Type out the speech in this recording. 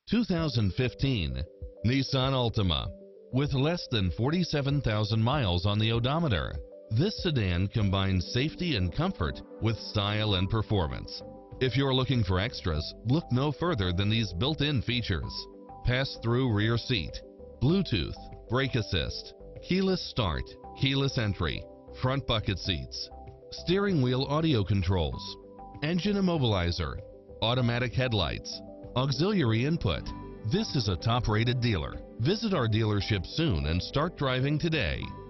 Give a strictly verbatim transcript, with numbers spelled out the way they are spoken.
two thousand fifteen Nissan Altima. With less than forty-seven thousand miles on the odometer, this sedan combines safety and comfort with style and performance. If you're looking for extras, look no further than these built-in features: pass-through rear seat, Bluetooth, brake assist, keyless start, keyless entry, front bucket seats, steering wheel audio controls, engine immobilizer, automatic headlights, auxiliary input. This is a top-rated dealer. Visit our dealership soon and start driving today.